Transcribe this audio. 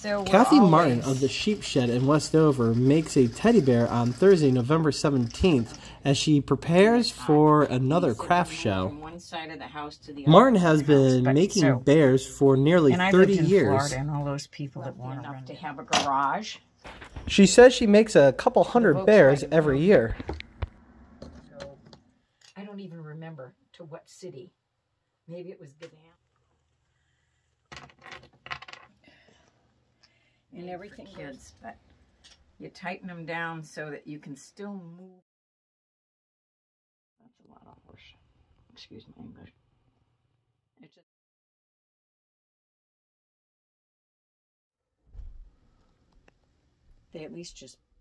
So Kathy Martin of the Sheep Shed in Westover makes a teddy bear on Thursday, November 17th, as she prepares for another craft show. Martin has been making bears for nearly 30 years. And all those people that want enough to have a garage. She says she makes a couple hundred bears every year. So I don't even remember to what city. Maybe it was Gannett. And everything kids, but you tighten them down so that you can still move. That's a lot of horse. Excuse my English. It's just they at least just